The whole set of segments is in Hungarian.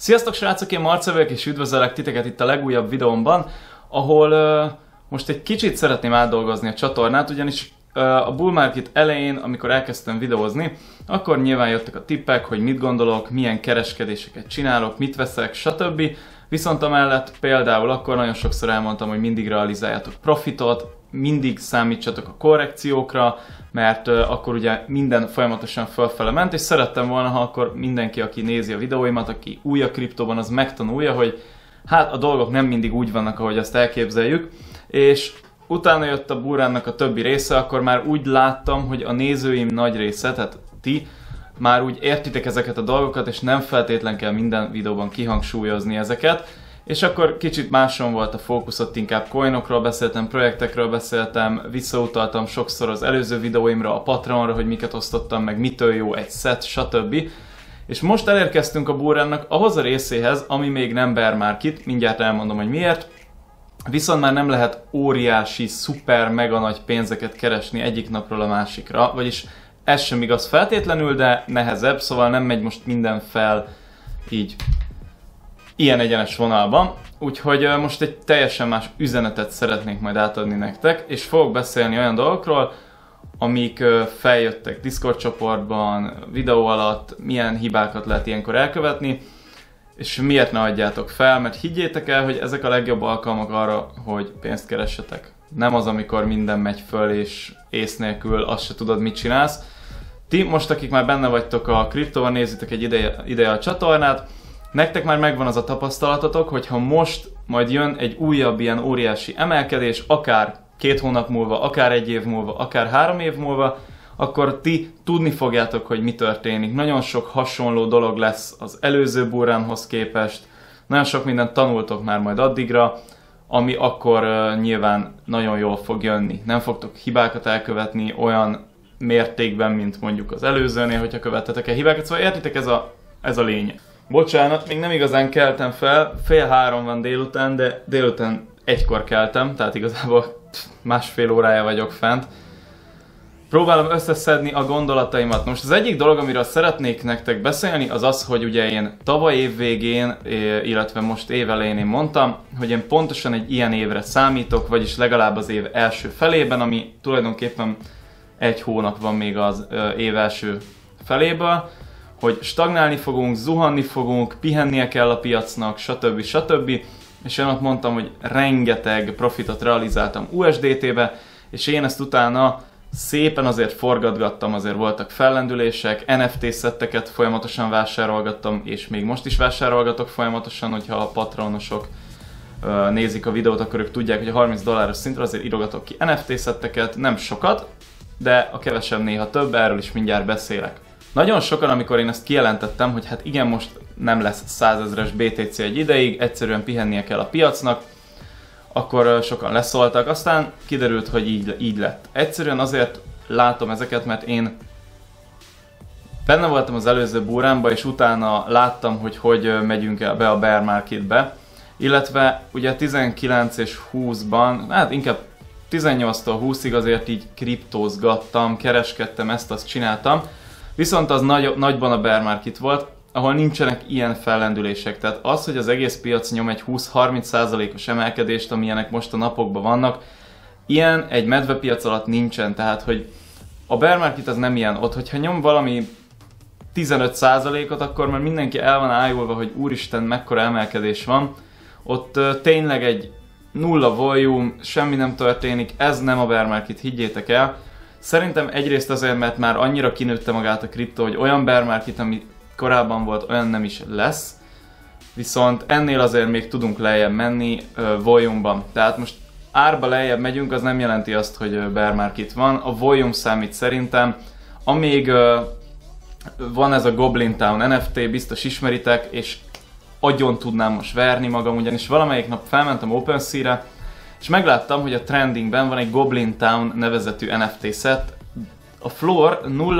Sziasztok srácok, én Marca vagyok, és üdvözöllek titeket itt a legújabb videómban, ahol most egy kicsit szeretném átdolgozni a csatornát, ugyanis a bull market elején, amikor elkezdtem videózni, akkor nyilván jöttek a tippek, hogy mit gondolok, milyen kereskedéseket csinálok, mit veszek, stb. Viszont amellett például akkor nagyon sokszor elmondtam, hogy mindig realizáljatok profitot, mindig számítsatok a korrekciókra, mert akkor ugye minden folyamatosan fölfele ment, és szerettem volna, ha akkor mindenki, aki nézi a videóimat, aki új a kriptóban, az megtanulja, hogy hát a dolgok nem mindig úgy vannak, ahogy azt elképzeljük, és utána jött a burránnak a többi része, akkor már úgy láttam, hogy a nézőim nagy része, tehát ti, már úgy értitek ezeket a dolgokat, és nem feltétlen kell minden videóban kihangsúlyozni ezeket. És akkor kicsit máson volt a fókusz, ott inkább coinokról beszéltem, projektekről beszéltem, visszautaltam sokszor az előző videóimra, a Patreonra, hogy miket osztottam, meg mitől jó egy set, stb. És most elérkeztünk a burránnak ahhoz a részéhez, ami még nem bear market, mindjárt elmondom, hogy miért. Viszont már nem lehet óriási, szuper, mega nagy pénzeket keresni egyik napról a másikra, vagyis ez sem igaz feltétlenül, de nehezebb, szóval nem megy most minden fel így ilyen egyenes vonalban. Úgyhogy most egy teljesen más üzenetet szeretnék majd átadni nektek, és fogok beszélni olyan dolgokról, amik feljöttek Discord csoportban, videó alatt, milyen hibákat lehet ilyenkor elkövetni, és miért ne adjátok fel, mert higgyétek el, hogy ezek a legjobb alkalmak arra, hogy pénzt keressetek. Nem az, amikor minden megy föl, és ész nélkül azt se tudod, mit csinálsz. Ti most, akik már benne vagytok a kriptóban, nézitek egy ideje a csatornát, nektek már megvan az a tapasztalatotok, hogy ha most majd jön egy újabb ilyen óriási emelkedés, akár 2 hónap múlva, akár 1 év múlva, akár 3 év múlva, akkor ti tudni fogjátok, hogy mi történik. Nagyon sok hasonló dolog lesz az előző burránhoz képest, nagyon sok mindent tanultok már majd addigra, ami akkor nyilván nagyon jól fog jönni. Nem fogtok hibákat elkövetni olyan mértékben, mint mondjuk az előzőnél, hogyha követtetek el hibákat, szóval értitek, ez a lényeg. Bocsánat, még nem igazán keltem fel, 2:30 van délután, de délután 1-kor keltem, tehát igazából másfél órája vagyok fent. Próbálom összeszedni a gondolataimat. Most az egyik dolog, amiről szeretnék nektek beszélni, az az, hogy ugye én tavaly év végén, illetve most év elején én mondtam, hogy én pontosan egy ilyen évre számítok, vagyis legalább az év első felében, ami tulajdonképpen 1 hónap van még az év első feléből, hogy stagnálni fogunk, zuhanni fogunk, pihennie kell a piacnak, stb. És én ott mondtam, hogy rengeteg profitot realizáltam USDT-be, és én ezt utána szépen azért forgatgattam, azért voltak fellendülések, NFT szetteket folyamatosan vásárolgattam, és még most is vásárolgatok folyamatosan, hogyha a patronosok nézik a videót, akkor ők tudják, hogy a $30 szintre azért írogatok ki NFT szetteket, nem sokat, de a kevesebb néha több, erről is mindjárt beszélek. Nagyon sokan, amikor én ezt kijelentettem, hogy hát igen, most nem lesz 100 000-es BTC egy ideig, egyszerűen pihennie kell a piacnak, akkor sokan leszóltak, aztán kiderült, hogy így lett. Egyszerűen azért látom ezeket, mert én benne voltam az előző burránba, és utána láttam, hogy megyünk be a bear marketbe, illetve ugye 19 és 20-ban, hát inkább 18-tól 20-ig azért így kriptózgattam, kereskedtem, ezt-azt csináltam, viszont az nagyban a bear market volt, ahol nincsenek ilyen fellendülések. Tehát az, hogy az egész piac nyom egy 20-30%-os emelkedést, amilyenek most a napokban vannak, ilyen egy medvepiac alatt nincsen. Tehát, hogy a bear market az nem ilyen. Ott, hogyha nyom valami 15%-ot, akkor már mindenki el van ájulva, hogy úristen, mekkora emelkedés van. Ott tényleg egy nulla volume, semmi nem történik, ez nem a bear market, higgyétek el. Szerintem egyrészt azért, mert már annyira kinőtte magát a kriptó, hogy olyan bear market, ami korábban volt, olyan nem is lesz. Viszont ennél azért még tudunk lejjebb menni volume-ban. Tehát most árba lejjebb megyünk, az nem jelenti azt, hogy bear market van. A volume számít szerintem. Amíg van ez a Goblin Town NFT, biztos ismeritek, és agyon tudnám most verni magam, ugyanis valamelyik nap felmentem OpenSea-re, és megláttam, hogy a trendingben van egy Goblin Town nevezetű NFT set. A floor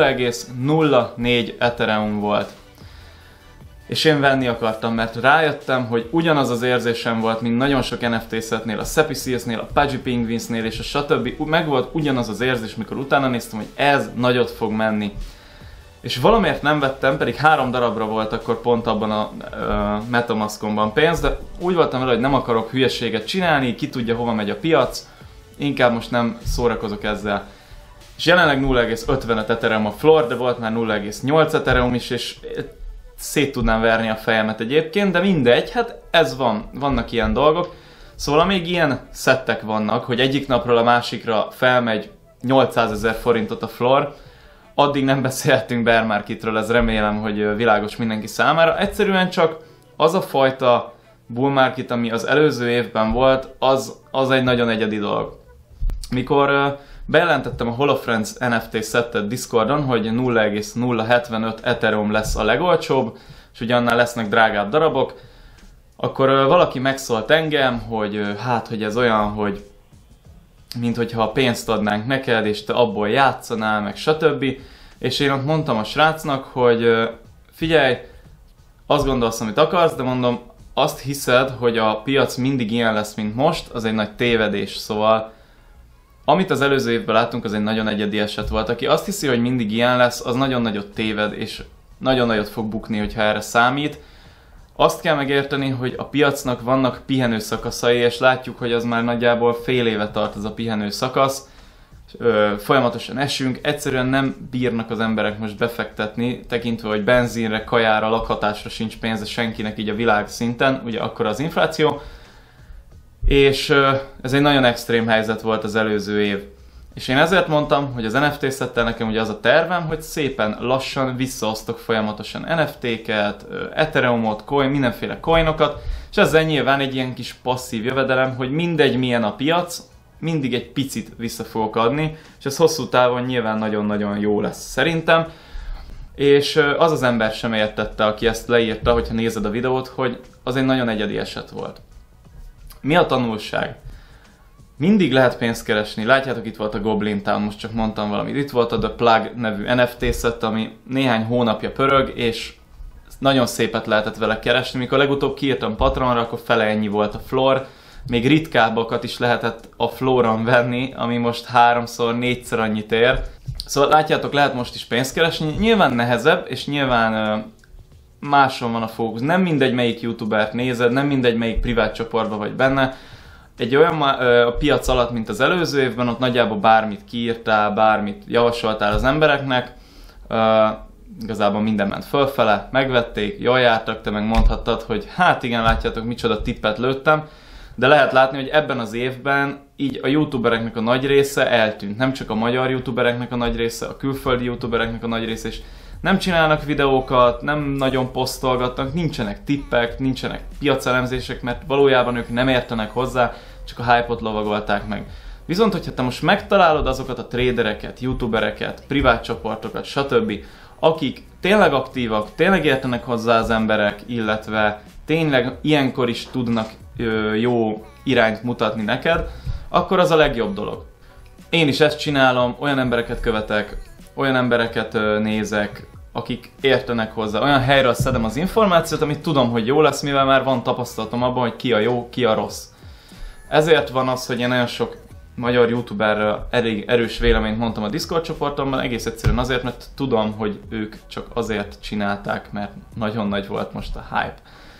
0,04 Ethereum volt. És én venni akartam, mert rájöttem, hogy ugyanaz az érzésem volt, mint nagyon sok NFT setnél, a Seppi Seals-nél, a Pudgy Penguins-nél és a stb. Meg volt ugyanaz az érzés, mikor utána néztem, hogy ez nagyot fog menni. És valamiért nem vettem, pedig 3 darabra volt akkor pont abban a Metamaskonban pénz, de úgy voltam vele, hogy nem akarok hülyeséget csinálni, ki tudja hova megy a piac, inkább most nem szórakozok ezzel. És jelenleg 0,55 Ethereum a floor, de volt már 0,8 Ethereum is, és szét tudnám verni a fejemet egyébként, de mindegy, hát ez van, vannak ilyen dolgok. Szóval még ilyen szettek vannak, hogy egyik napról a másikra felmegy 800 000 forintot a floor, addig nem beszéltünk bear marketről, ez remélem, hogy világos mindenki számára. Egyszerűen csak az a fajta bull market, ami az előző évben volt, az egy nagyon egyedi dolog. Mikor bejelentettem a Holofriends NFT szettet Discordon, hogy 0,075 Ethereum lesz a legolcsóbb, és ugye annál lesznek drágább darabok, akkor valaki megszólt engem, hogy hát, hogy ez olyan, hogy mint hogyha pénzt adnánk neked, és te abból játszanál, meg stb. És én ott mondtam a srácnak, hogy figyelj, azt gondolsz, amit akarsz, de mondom, azt hiszed, hogy a piac mindig ilyen lesz, mint most, az egy nagy tévedés, szóval amit az előző évben láttunk, az egy nagyon egyedi eset volt. Aki azt hiszi, hogy mindig ilyen lesz, az nagyon nagyot téved, és nagyon nagyot fog bukni, hogyha erre számít. Azt kell megérteni, hogy a piacnak vannak pihenő szakaszai, és látjuk, hogy az már nagyjából fél éve tart ez a pihenő szakasz. Folyamatosan esünk, egyszerűen nem bírnak az emberek most befektetni, tekintve, hogy benzinre, kajára, lakhatásra sincs pénze senkinek így a világ szinten, ugye akkor az infláció. És ez egy nagyon extrém helyzet volt az előző év. És én ezért mondtam, hogy az NFT szettel nekem ugye az a tervem, hogy szépen lassan visszaosztok folyamatosan NFT-ket, Ethereumot, mindenféle coinokat, és ezzel nyilván egy ilyen kis passzív jövedelem, hogy mindegy milyen a piac, mindig egy picit vissza fogok adni, és ez hosszú távon nyilván nagyon-nagyon jó lesz szerintem. És az az ember sem értette, aki ezt leírta, hogyha nézed a videót, hogy az egy nagyon egyedi eset volt. Mi a tanulság? Mindig lehet pénzt keresni. Látjátok, itt volt a Goblin Town, most csak mondtam valamit. Itt volt a The Plug nevű NFT szett, ami néhány hónapja pörög, és nagyon szépet lehetett vele keresni. Mikor legutóbb kiírtam Patreonra, akkor fele ennyi volt a floor. Még ritkábbakat is lehetett a flooron venni, ami most 3-4-szer annyit ér. Szóval látjátok, lehet most is pénzt keresni. Nyilván nehezebb, és nyilván máson van a fókusz. Nem mindegy, melyik youtubert nézed, nem mindegy, melyik privát csoportban vagy benne. Egy olyan a piac alatt, mint az előző évben, ott nagyjából bármit kiírtál, bármit javasoltál az embereknek, igazából minden ment fölfele, megvették, jól jártak, te meg mondhattad, hogy hát igen, látjátok, micsoda tippet lőttem, de lehet látni, hogy ebben az évben így a youtubereknek a nagy része eltűnt. Nem csak a magyar youtubereknek a nagy része, a külföldi youtubereknek a nagy része is. Nem csinálnak videókat, nem nagyon posztolgatnak, nincsenek tippek, nincsenek piacelemzések, mert valójában ők nem értenek hozzá, csak a hype-ot lovagolták meg. Viszont, hogyha te most megtalálod azokat a tradereket, youtubereket, privát csoportokat, stb., akik tényleg aktívak, tényleg értenek hozzá az emberek, illetve tényleg ilyenkor is tudnak jó irányt mutatni neked, akkor az a legjobb dolog. Én is ezt csinálom, olyan embereket követek, olyan embereket nézek, akik értenek hozzá. Olyan helyről szedem az információt, amit tudom, hogy jó lesz, mivel már van tapasztalatom abban, hogy ki a jó, ki a rossz. Ezért van az, hogy én nagyon sok magyar youtuberről elég erős véleményt mondtam a Discord csoportomban, egész egyszerűen azért, mert tudom, hogy ők csak azért csinálták, mert nagyon nagy volt most a hype.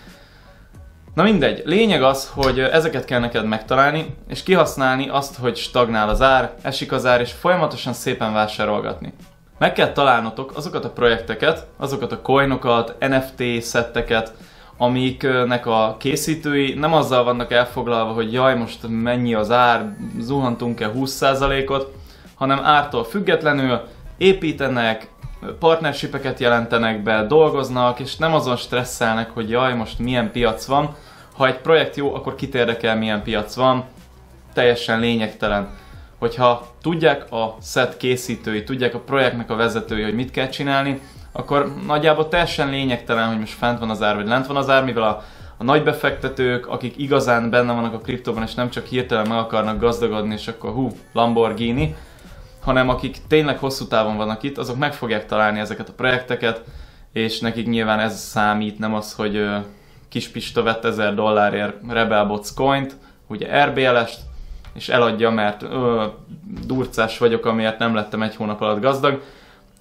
Na mindegy, lényeg az, hogy ezeket kell neked megtalálni, és kihasználni azt, hogy stagnál az ár, esik az ár, és folyamatosan szépen vásárolgatni. Meg kell találnotok azokat a projekteket, azokat a coinokat, NFT szetteket, amiknek a készítői nem azzal vannak elfoglalva, hogy jaj, most mennyi az ár, zuhantunk-e 20%-ot, hanem ártól függetlenül építenek, partnershipeket jelentenek be, dolgoznak, és nem azon stresszelnek, hogy jaj, most milyen piac van. Ha egy projekt jó, akkor kit érdekel, milyen piac van, teljesen lényegtelen. Hogyha tudják a set készítői, tudják a projektnek a vezetői, hogy mit kell csinálni, akkor nagyjából teljesen lényegtelen, hogy most fent van az ár, vagy lent van az ár, mivel a nagy befektetők, akik igazán benne vannak a kriptóban, és nem csak hirtelen meg akarnak gazdagodni, és akkor Lamborghini, hanem akik tényleg hosszú távon vannak itt, azok meg fogják találni ezeket a projekteket, és nekik nyilván ez számít, nem az, hogy kis Pista vett $1000 Rebelbots coint, ugye RBL-est, és eladja, mert durcás vagyok, amiért nem lettem egy hónap alatt gazdag.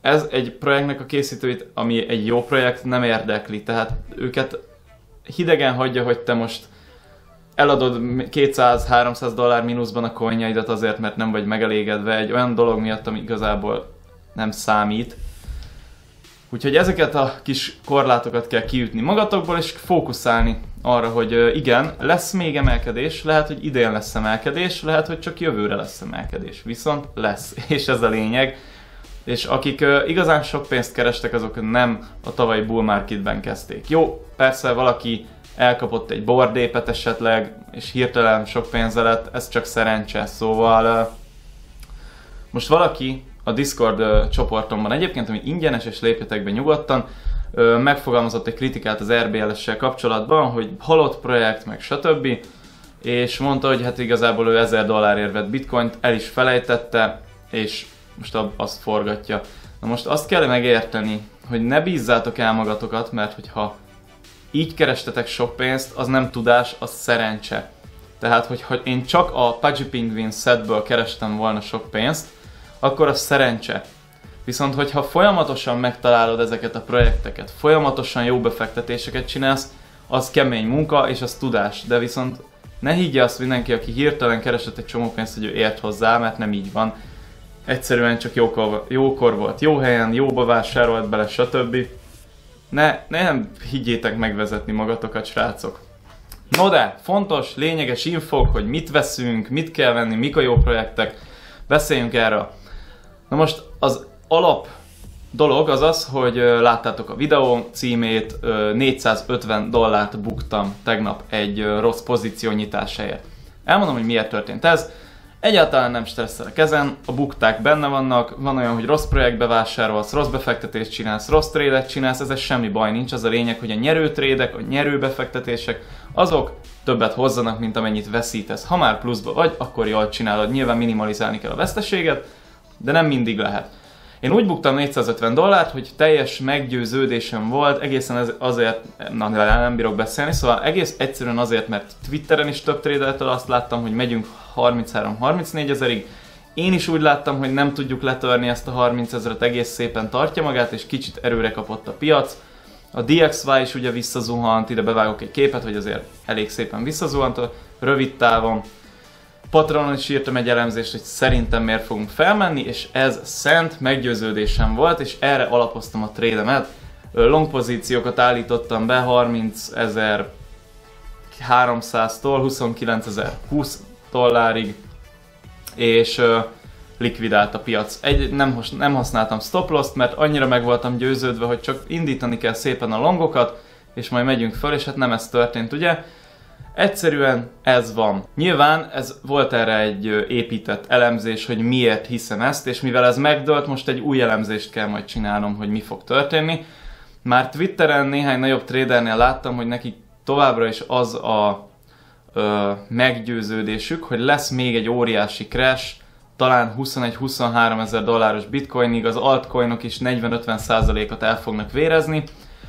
ez egy projektnek a készítőit, ami egy jó projekt, nem érdekli. Tehát őket hidegen hagyja, hogy te most eladod $200-300 mínuszban a coinjaidat azért, mert nem vagy megelégedve egy olyan dolog miatt, ami igazából nem számít. Úgyhogy ezeket a kis korlátokat kell kiütni magatokból, és fókuszálni arra, hogy igen, lesz még emelkedés, lehet, hogy idén lesz emelkedés, lehet, hogy csak jövőre lesz emelkedés. Viszont lesz, és ez a lényeg. És akik igazán sok pénzt kerestek, azok nem a tavalyi bull marketben kezdték. Jó, persze valaki elkapott egy bordépet esetleg, és hirtelen sok pénze lett, ez csak szerencse. Szóval most valaki a Discord csoportomban egyébként, ami ingyenes, és lépjetek be nyugodtan, megfogalmazott egy kritikát az RBLS-sel kapcsolatban, hogy halott projekt, meg stb. És mondta, hogy hát igazából ő $1000 vett bitcoint, el is felejtette, és most azt forgatja. Na most azt kell megérteni, hogy ne bízzátok el magatokat, mert hogyha így kerestetek sok pénzt, az nem tudás, az szerencse. Tehát, hogyha én csak a Pudgy Penguin setből kerestem volna sok pénzt, akkor az szerencse. Viszont, hogyha folyamatosan megtalálod ezeket a projekteket, folyamatosan jó befektetéseket csinálsz, az kemény munka, és az tudás. De viszont ne higgye azt mindenki, aki hirtelen keresett egy csomó pénzt, hogy ő ért hozzá, mert nem így van. Egyszerűen csak jókor volt, jó helyen, jóba vásárolt bele, stb. Nem higgyétek megvezetni magatokat, srácok. No de, fontos, lényeges infók, hogy mit veszünk, mit kell venni, mik a jó projektek, beszéljünk erről. Na most az alap dolog az az, hogy láttátok a videó címét, $450 buktam tegnap egy rossz pozíció nyitásáért. Elmondom, hogy miért történt ez. Egyáltalán nem stresszelek ezen, a bukták benne vannak, van olyan, hogy rossz projektbe vásárolsz, rossz befektetést csinálsz, rossz trédet csinálsz, ez semmi baj nincs, az a lényeg, hogy a nyerő trédek, a nyerő befektetések, azok többet hozzanak, mint amennyit veszítesz. Ha már pluszba vagy, akkor jól csinálod, nyilván minimalizálni kell a veszteséget, de nem mindig lehet. Én úgy buktam $450, hogy teljes meggyőződésem volt, egészen azért, nem bírok beszélni, szóval egész egyszerűen azért, mert Twitteren is több trédeltől azt láttam, hogy megyünk 33-34 ezerig. Én is úgy láttam, hogy nem tudjuk letörni ezt a 30 000-et, egész szépen tartja magát, és kicsit erőre kapott a piac. A DXY is ugye visszazuhant, ide bevágok egy képet, hogy azért elég szépen visszazuhant a rövid távon. Patronon is írtam egy elemzést, hogy szerintem miért fogunk felmenni, és ez szent meggyőződésem volt, és erre alapoztam a trédemet. Long pozíciókat állítottam be $30,300-tól $29,020-ig, és likvidált a piac. Nem használtam stop loss-t, mert annyira meg voltam győződve, hogy csak indítani kell szépen a longokat, és majd megyünk föl, és hát nem ez történt, ugye? Egyszerűen ez van. Nyilván volt erre egy épített elemzés, hogy miért hiszem ezt, és mivel ez megdőlt, most egy új elemzést kell majd csinálnom, hogy mi fog történni. Már Twitteren néhány nagyobb tradernél láttam, hogy nekik továbbra is az a meggyőződésük, hogy lesz még egy óriási crash, talán $21-23 ezer bitcoinig, az altcoinok is 40-50%-ot el fognak vérezni.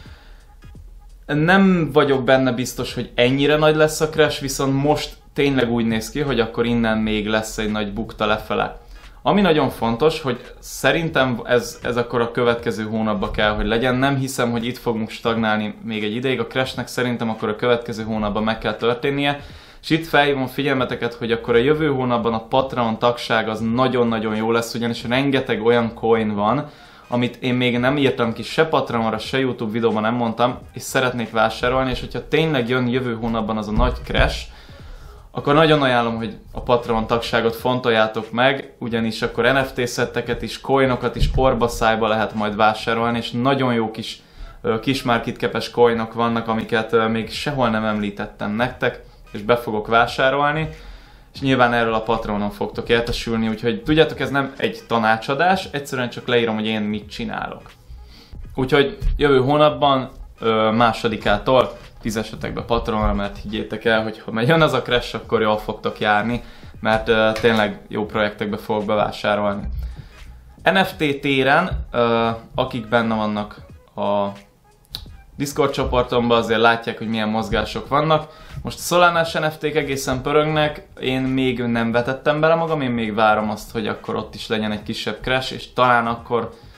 Nem vagyok benne biztos, hogy ennyire nagy lesz a crash, viszont most tényleg úgy néz ki, hogy akkor innen még lesz egy nagy bukta lefele. Ami nagyon fontos, hogy szerintem ez akkor a következő hónapban kell, hogy legyen. Nem hiszem, hogy itt fogunk stagnálni még egy ideig. A crashnek szerintem akkor a következő hónapban meg kell történnie. És itt felhívom figyelmeteket, hogy akkor a jövő hónapban a Patreon tagság az nagyon-nagyon jó lesz, ugyanis rengeteg olyan coin van, amit én még nem írtam ki se Patreonra, se YouTube videóban nem mondtam, és szeretnék vásárolni, és hogyha tényleg jön jövő hónapban az a nagy crash, akkor nagyon ajánlom, hogy a Patreon tagságot fontoljátok meg, ugyanis akkor NFT szetteket is, coinokat is orba-szájba lehet majd vásárolni, és nagyon jó kis market cap-es coinok vannak, amiket még sehol nem említettem nektek, és be fogok vásárolni, és nyilván erről a Patreonon fogtok értesülni, úgyhogy tudjátok, ez nem egy tanácsadás, egyszerűen csak leírom, hogy én mit csinálok. Úgyhogy jövő hónapban, másodikától fizessetek be Patreonra, mert higgyétek el, hogy ha jön az a crash, akkor jól fogtok járni, mert tényleg jó projektekbe fogok bevásárolni. NFT téren, akik benne vannak a Discord csoportomban, azért látják, hogy milyen mozgások vannak. Most a Solana-s NFT-k egészen pörögnek, én még nem vetettem bele magam, én még várom azt, hogy akkor ott is legyen egy kisebb crash, és talán akkor,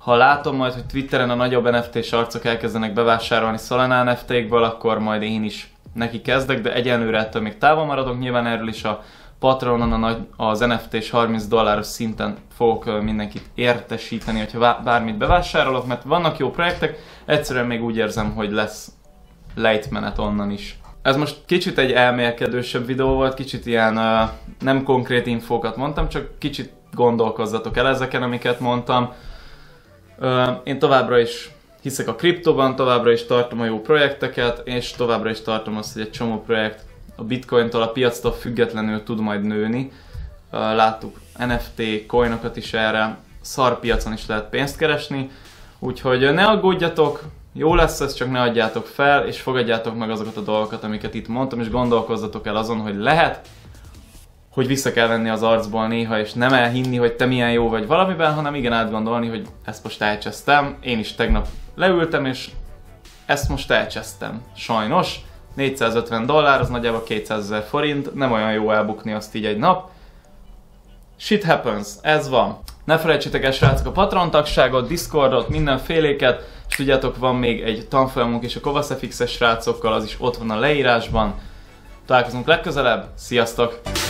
Ha látom majd, hogy Twitteren a nagyobb NFT-s arcok elkezdenek bevásárolni Solana NFT-kből, akkor majd én is neki kezdek, de egyenlőre ettől még távol maradok. Nyilván erről is a Patronon az NFT-s $30 szinten fogok mindenkit értesíteni, hogyha bármit bevásárolok, mert vannak jó projektek, egyszerűen még úgy érzem, hogy lesz lejtmenet onnan is. Ez most kicsit egy elmélkedősebb videó volt, kicsit ilyen nem konkrét infókat mondtam, csak kicsit gondolkozzatok el ezeken, amiket mondtam. Én továbbra is hiszek a kriptóban, továbbra is tartom a jó projekteket, és továbbra is tartom azt, hogy egy csomó projekt a Bitcoin-tól, a piactól függetlenül tud majd nőni. Láttuk NFT coinokat is erre, szarpiacon is lehet pénzt keresni, úgyhogy ne aggódjatok, jó lesz ez, csak ne adjátok fel, és fogadjátok meg azokat a dolgokat, amiket itt mondtam, és gondolkozzatok el azon, hogy lehet, hogy vissza kell venni az arcból néha, és nem elhinni, hogy te milyen jó vagy valamiben, hanem igen átgondolni, hogy ezt most elcsesztem. Én is tegnap leültem, és ezt most elcsesztem. Sajnos. $450, az nagyjából 200 000 forint, nem olyan jó elbukni azt így egy nap. Shit happens, ez van. Ne felejtsétek el, srácok, a Patreon tagságot, Discordot, mindenféléket, és tudjátok, van még egy tanfolyamunk is a KovaszFX-es srácokkal, az is ott van a leírásban. Találkozunk legközelebb, sziasztok!